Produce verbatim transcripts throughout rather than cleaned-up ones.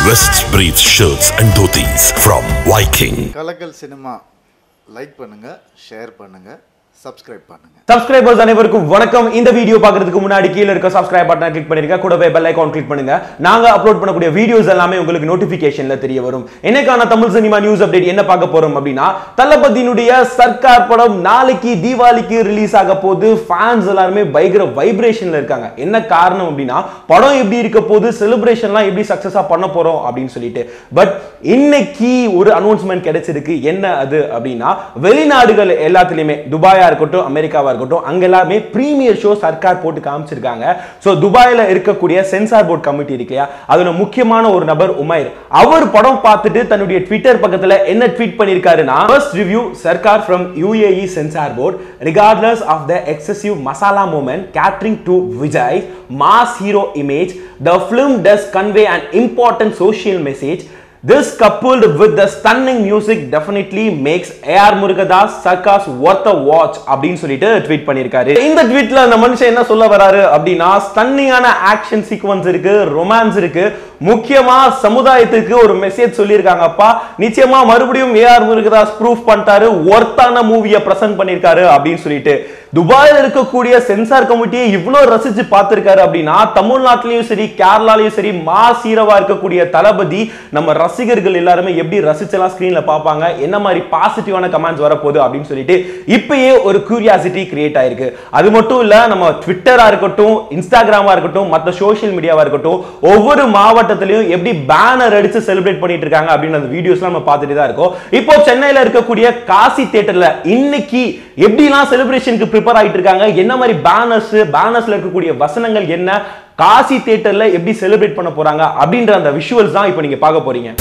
West breeds shirts and dhotis from Viking. Kalakkal cinema like பண்ணுங்க, share பண்ணுங்க, subscribe பண்ணுங்க. Subscribers அனைவருக்கும் வணக்கம். இந்த வீடியோ பார்க்கிறதுக்கு முன்னாடி கீழ இருக்க சப்ஸ்கிரைப் பட்டனை கிளிக் பண்ணிருங்க, கூடவே பெல் ஐகான் கிளிக் பண்ணுங்க. நாங்க அப்லோட் பண்ணக்கூடிய வீடியோஸ் எல்லாமே உங்களுக்கு நோட்டிபிகேஷன்ல தெரிய வரும். இன்னைக்கான தமிழ் சினிமா நியூஸ் அப்டேட் என்ன பார்க்க போறோம் அப்படின்னா, தளபதியினுடைய சர்க்கார் படம் நாளைக்கு தீபாவளிக்கு ரிலீஸ் ஆக போது. ஃபேன்ஸ் எல்லாரும் பயங்கர வைப்ரேஷன்ல இருக்காங்க. என்ன காரணம் அப்படின்னா, படம் எப்படி இருக்க போது, செலிப்ரேஷன்லாம் எப்படி சக்சஸா பண்ண போறோம் அப்படின்னு சொல்லிட்டு. பட் இன்னைக்கு ஒரு அனௌன்ஸ்மெண்ட் கிடைச்சிருக்கு. என்ன அது அப்படின்னா, வெளிநாடுகள் எல்லாத்துலயுமே துபாயா இருக்கட்டும், அமெரிக்காவா இருக்கட்டும், அங்க எல்லாமே பிரீமியர் ஷோ சர்க்கார் போட்டு காமிச்சிருக்காங்க. சோ துபாயில இருக்கக்கூடிய சென்சார் போர்ட் கமிட்டி இருக்கையா, அதுல முக்கியமான ஒரு நபர் உமைர். அவர் படம் பார்த்துட்டு தன்னுடைய ட்விட்டர் பக்கத்துல என்ன ட்வீட் பண்ணிருக்காருன்னா, first review Sarkar from U A E censor board, regardless of the excessive masala moment catering to Vijay's mass hero image, the film does convey an important social message. This coupled with the stunning music definitely makes A R Murugadas Sarkar's worth a watch அப்படின்னு சொல்லிட்டு tweet பண்ணிருக்காரு. இந்த ட்வீட்ல அந்த மனுஷன் என்ன சொல்ல வராரு அப்படின்னா, ஸ்டன்னிங்கான ஆக்ஷன் சீக்வென்ஸ் இருக்கு, ரொமான்ஸ் இருக்கு, முக்கியமா சமுதாயத்துக்கு ஒரு மெசேஜ் சொல்லியிருக்காங்கப்பா. நிச்சயமா மறுபடியும் ஏ ஆர் முருகதாஸ் ப்ரூஃப் பண்ணிட்டாரு, ஒர்த்தான மூவியை பிரசன்ட் பண்ணிருக்காரு அப்படின்னு சொல்லிட்டு. துபாயில் இருக்கக்கூடிய சென்சார் கமிட்டியை இவ்வளவு ரசிச்சு பார்த்திருக்காரு அப்படின்னா, தமிழ்நாட்டிலையும் சரி கேரளாலையும் சரி மாஸ் ஹீரோவா இருக்கக்கூடிய தளபதி நம்ம ரசிகர்கள் எல்லாருமே எப்படி ரசிச்சலாம் ஸ்கிரீன்ல பார்ப்பாங்க, என்ன மாதிரி பாசிட்டிவான கமெண்ட்ஸ் வரப்போகுது அப்படின்னு சொல்லிட்டு இப்பயே ஒரு கியூரியாசிட்டி கிரியேட் ஆயிருக்கு. அது மட்டும் இல்ல, நம்ம ட்விட்டரா இருக்கட்டும், இன்ஸ்டாகிராமா இருக்கட்டும், மற்ற சோஷியல் மீடியாவா இருக்கட்டும், ஒவ்வொரு மாவட்டத்திலையும் எப்படி பேனர் அடிச்சு செலிப்ரேட் பண்ணிட்டு இருக்காங்க அப்படின்னு அந்த வீடியோஸ்லாம் நம்ம பார்த்துட்டு தான் இருக்கோம். இப்போ சென்னையில இருக்கக்கூடிய காசி தியேட்டர்ல இன்னைக்கு எப்படிலாம் செலிப்ரேஷனுக்கு ப்ரிப்பேர் ஆயிட்டு இருக்காங்க, என்ன மாதிரி பேனர்ஸ், பேனர்ஸ்ல இருக்கக்கூடிய வசனங்கள் என்ன, காசி தியேட்டர்ல எப்படி செலிப்ரேட் பண்ண போறாங்க அப்படின்ற அந்த விஷுவல்ஸ் தான் இப்போ நீங்க பார்க்க போறீங்க.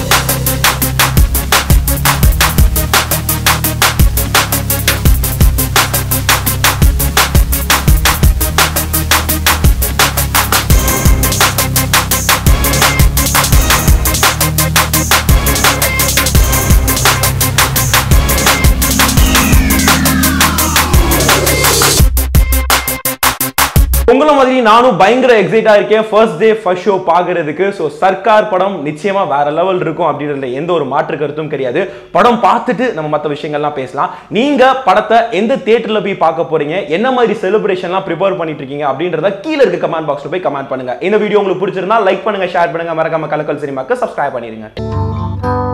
உங்கள மாதிரி நானும் பயங்கர எக்ஸைட்டா இருக்கேன் ஃபர்ஸ்ட் டே ஃபர்ஸ்ட் ஷோ பாக்குறதுக்கு. சோ சர்க்கார் படம் நிச்சயமா வேற லெவல் இருக்கும் அப்படின்றதுல எந்த ஒரு மாற்று கருத்தும் கிடையாது. படம் பார்த்துட்டு நம்ம மற்ற விஷயங்கள்லாம் பேசலாம். நீங்க படத்தை எந்த தியேட்டர்ல போய் பார்க்க போறீங்க, என்ன மாதிரி செலிப்ரேஷன்லாம் ப்ரிப்பேர் பண்ணிட்டு இருக்கீங்க அப்படின்றத கீழ இருக்க கமெண்ட் பாக்ஸ்ல போய் கமெண்ட் பண்ணுங்க. இந்த வீடியோ உங்களுக்கு பிடிச்சிருந்தா லைக் பண்ணுங்க, ஷேர் பண்ணுங்க, மறக்காம கலக்கல் சினிமாக்கு சப்ஸ்கிரைப் பண்ணிருங்க.